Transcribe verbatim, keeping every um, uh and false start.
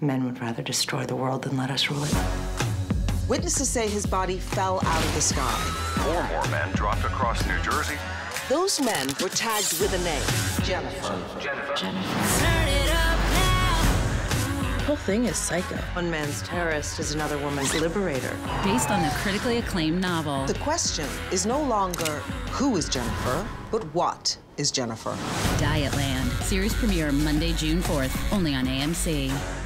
Men would rather destroy the world than let us rule it. Witnesses say his body fell out of the sky. Four more men dropped across New Jersey. Those men were tagged with a name. Jennifer. Jennifer. Jennifer. Turn it up now. The whole thing is psycho. One man's terrorist is another woman's liberator. Based on the critically acclaimed novel. The question is no longer who is Jennifer, but what is Jennifer? Dietland. Series premiere Monday, June fourth, only on A M C.